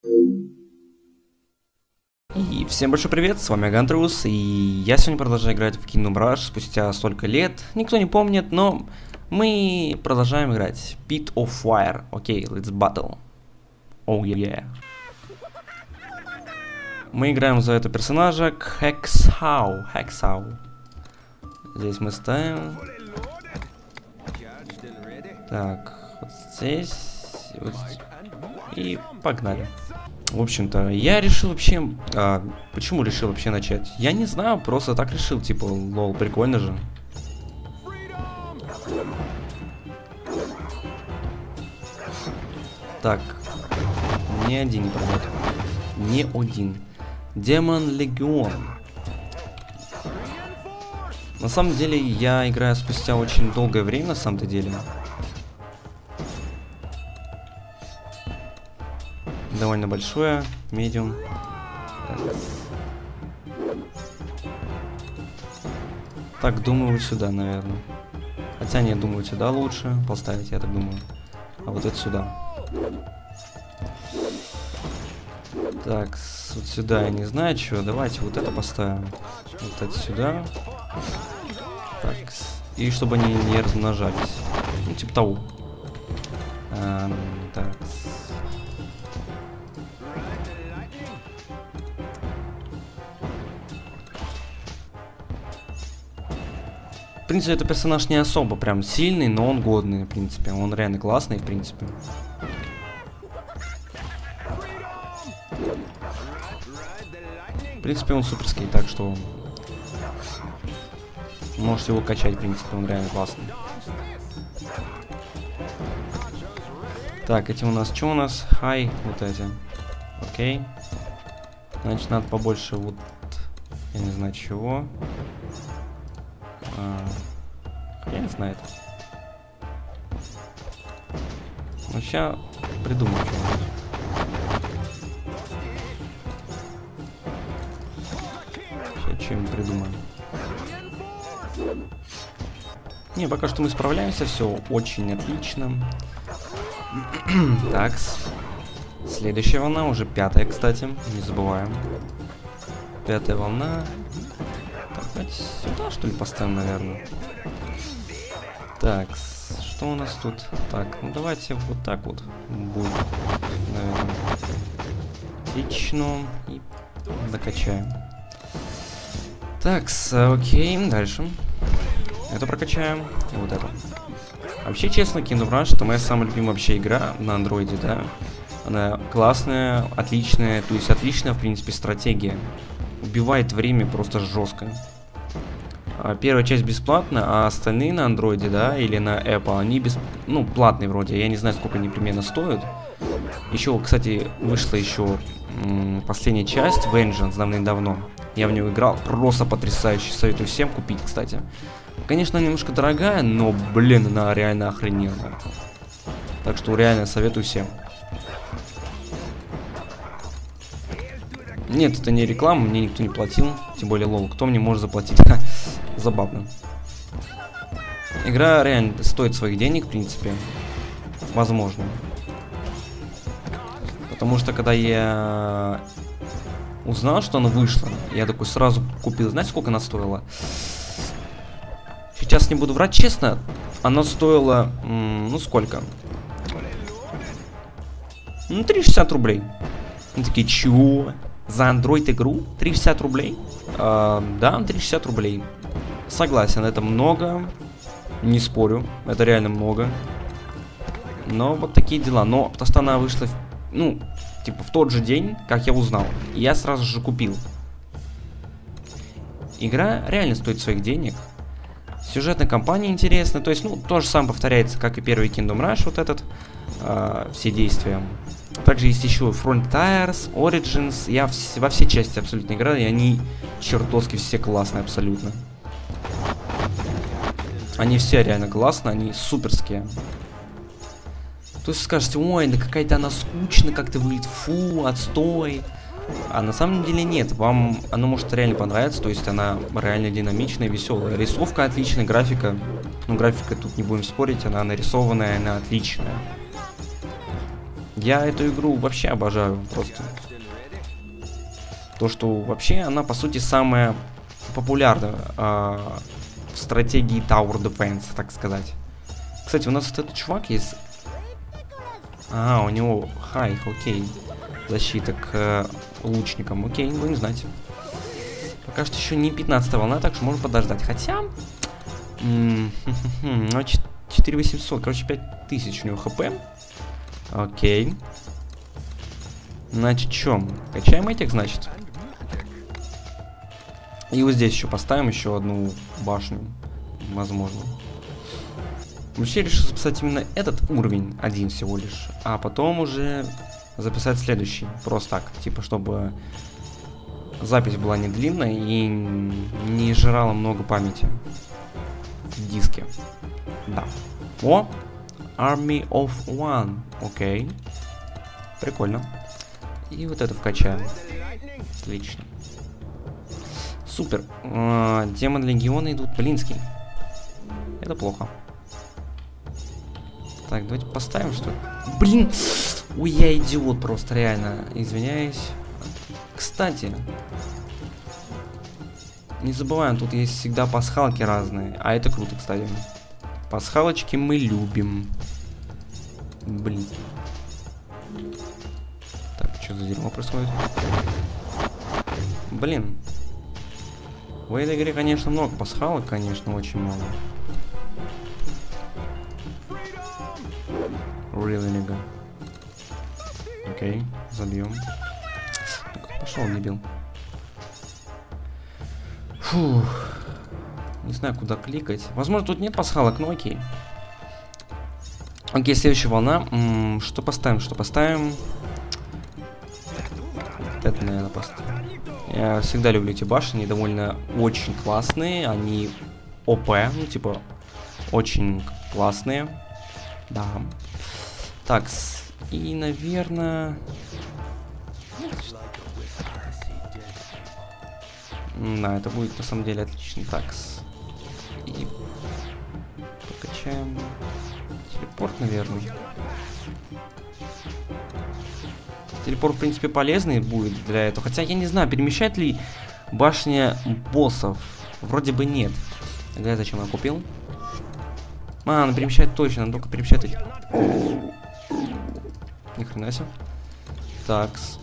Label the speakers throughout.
Speaker 1: И всем большой привет, с вами Гантрус, и я сегодня продолжаю играть в Kingdom Rush спустя столько лет. Никто не помнит, но мы продолжаем играть. Pit of Fire. Окей, let's battle. Oh yeah. Мы играем за этого персонажа Hexhau. Здесь мы ставим. Так, вот здесь. Вот здесь. И погнали. В общем-то, я решил вообще... почему решил вообще начать? Я не знаю, просто так решил, типа, лол, прикольно же. Так. Ни один не пройдет. Ни один. Демон Легион. На самом деле, я играю спустя очень долгое время, на самом-то деле. Довольно большое, медиум. Так, думаю, сюда, наверное. Хотя нет, думаю, сюда лучше поставить, я так думаю. А вот это сюда. Так, вот сюда я не знаю, что. Давайте вот это поставим. Вот это сюда. Так, и чтобы они не размножались. Ну, типа того. Так. В принципе, это персонаж не особо прям сильный, но он годный, в принципе. Он реально классный, в принципе. В принципе, он суперский, так что... Можете его качать, в принципе, он реально классный. Так, эти у нас... Что у нас? Хай, вот эти. Окей. Значит, надо побольше вот... Я не знаю, чего. Я не знаю это. Ну, сейчас придумаю что-нибудь. Сейчас что-нибудь придумаем. Не, пока что мы справляемся, все очень отлично. Так, следующая волна, уже пятая, кстати, не забываем. Пятая волна. Так, давайте сюда, что ли, поставим, наверное. Так, что у нас тут? Так, ну давайте вот так вот будет, наверное. Отлично. И докачаем. Так, окей, дальше. Это прокачаем. И вот это. Вообще, честно, Kingdom Rush — это моя самая любимая вообще игра на андроиде, да. Она классная, отличная, то есть отличная, в принципе, стратегия. Убивает время просто жестко. Первая часть бесплатна, а остальные на андроиде, да, или на Apple, они ну, платные вроде. Я не знаю, сколько они примерно стоят. Еще, кстати, вышла еще последняя часть, Vengeance, давным-давно. Я в нее играл, просто потрясающе. Советую всем купить, кстати. Конечно, она немножко дорогая, но, блин, она реально охрененная. Так что реально советую всем. Нет, это не реклама, мне никто не платил. Тем более, лол, кто мне может заплатить? Забавно. Игра реально стоит своих денег, в принципе. Возможно. Потому что, когда я узнал, что она вышла, я такой сразу купил. Знаете, сколько она стоила? Сейчас не буду врать, честно. Она стоила... ну, сколько? Ну, 360 рублей. Они такие, чего? За Android игру 360 рублей? Да, 360 рублей. Согласен, это много. Не спорю, это реально много. Но вот такие дела. Но потому что она вышла, ну, типа в тот же день, как я узнал. И я сразу же купил. Игра реально стоит своих денег. Сюжетная кампания интересная. То есть, ну, то же самое повторяется, как и первый Kingdom Rush, вот этот. Все действия. Также есть еще Frontiers, Origins. Я во все части абсолютно играл, и они чертовски все классные абсолютно. Они все реально классные, они суперские. То есть скажете, ой, да какая-то она скучная, как-то выглядит, фу, отстой. А на самом деле нет, вам она может реально понравиться, то есть она реально динамичная, веселая. Рисовка отличная, графика, ну графика тут не будем спорить, она нарисованная, она отличная. Я эту игру вообще обожаю просто. То, что вообще она, по сути, самая популярная в стратегии Tower Defense, так сказать. Кстати, у нас вот этот чувак есть. У него хайх, окей. Защита к лучникам, окей, будем знать. Пока что еще не 15 волна, так что можно подождать. Хотя... 4800, короче, 5000 у него хп. Окей. Значит, что? Качаем этих, значит. И вот здесь еще поставим еще одну башню. Возможно. Вообще решил записать именно этот уровень, один всего лишь. А потом уже записать следующий. Просто так, типа, чтобы запись была не длинная и не жрала много памяти в диске. Да. О! Army of One. Окей. Прикольно. И вот это вкачаем. Отлично. Супер. Демон Легиона идут блинский. Это плохо. Так, давайте поставим, что ли. Блин! Ой, я идиот просто, реально. Извиняюсь. Кстати, не забываем, тут есть всегда пасхалки разные. А это круто, кстати. Пасхалочки мы любим. Блин. Так, что за дерьмо происходит? Блин. В этой игре, конечно, много пасхалок, конечно, очень много. Really, nigga. Окей, забьем. Пошел, дебил. Фух. Не знаю, куда кликать. Возможно, тут нет пасхалок, но окей. Окей, следующая волна. Что поставим, что поставим? Это, наверное, поставим. Я всегда люблю эти башни, они довольно очень классные. Они ОП, ну, типа, очень классные. Да. Так, и, наверное... Да, это будет на самом деле отлично. Так, и покачаем телепорт, наверное. Телепорт, в принципе, полезный будет для этого. Хотя я не знаю, перемещает ли башня боссов. Вроде бы нет. Тогда зачем я купил? Она перемещает точно, она только перемещает эти. Ни хрена себе. Такс.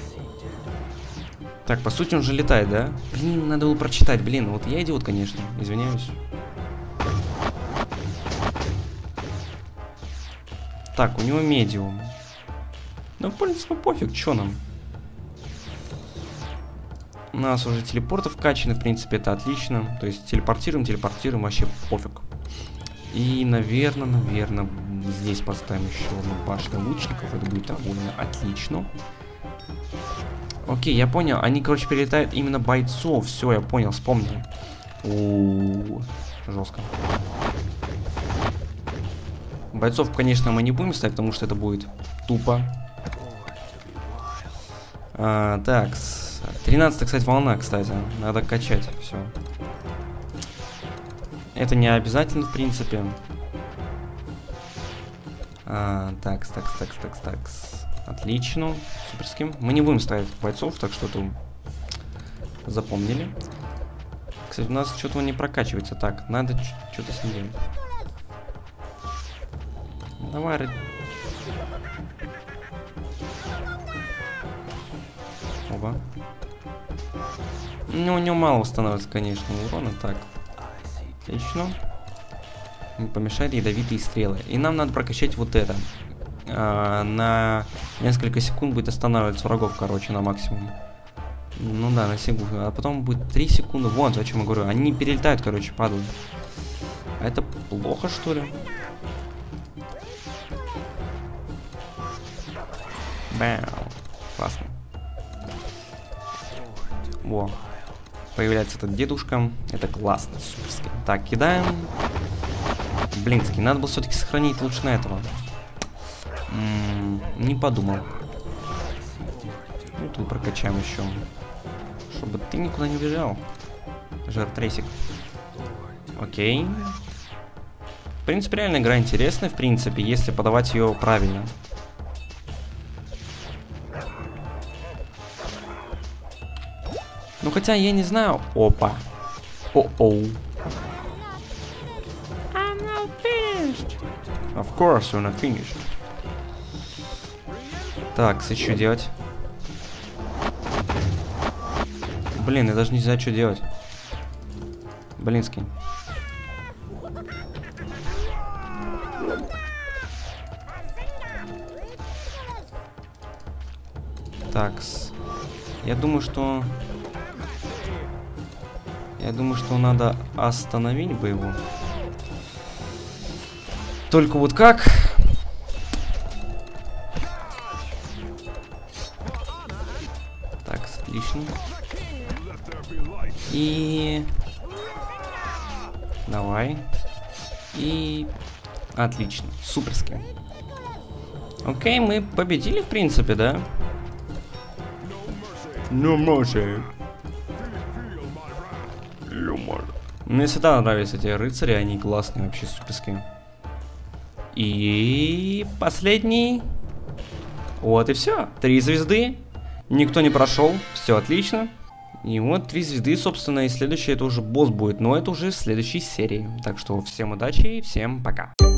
Speaker 1: Так, по сути, он же летает, да? Блин, надо было прочитать. Блин, вот я идиот, конечно. Извиняюсь. Так, у него медиум. Ну, в принципе, пофиг, чё нам. У нас уже телепорты вкачаны, в принципе, это отлично. То есть телепортируем, вообще пофиг. И, наверное, здесь поставим еще одну башню лучников. Это будет довольно отлично. Окей, я понял. Они, короче, перелетают именно бойцов. Все, я понял, вспомнил. Жестко. Бойцов, конечно, мы не будем ставить, потому что это будет тупо. Так, 13-я, кстати, волна, кстати. Надо качать, все. Это не обязательно, в принципе. Такс. Отлично. Суперским. Мы не будем ставить бойцов, так что тут запомнили. Кстати, у нас что-то он не прокачивается. Так, надо что-то с ним делать. Давай. Оба. Ну, у него мало становится, конечно, урона. Так. Отлично. Не помешали ядовитые стрелы. И нам надо прокачать вот это. На несколько секунд будет останавливаться врагов, короче, на максимум. Ну да, на секунду. А потом будет 3 секунды. Вот, о чем я говорю. Они перелетают, короче, падают. А это плохо, что ли? Бэм. Классно. Во. Появляется этот дедушка. Это классно, суперски. Так, кидаем. Блинский. Надо было все-таки сохранить лучше на этого. Не подумал. Ну, тут прокачаем еще. Чтобы ты никуда не убежал. Жар-трейсик. Окей. В принципе, реально игра интересная, в принципе, если подавать ее правильно. Ну, хотя, я не знаю. Опа. О-оу. I'm not finished. Of course you're not finished. Так, что делать? Блин, я даже не знаю, что делать. Блинский. Такс. Я думаю, что надо остановить бы его. Только вот как? Так, отлично. И... Давай. И... Отлично. Суперски. Окей, мы победили, в принципе, да? No mercy. Мне всегда нравятся эти рыцари, они классные, вообще суперские. И... Последний. Вот и все. 3 звезды. Никто не прошел. Все отлично. И вот 3 звезды, собственно, и следующий это уже босс будет. Но это уже в следующей серии. Так что всем удачи и всем пока.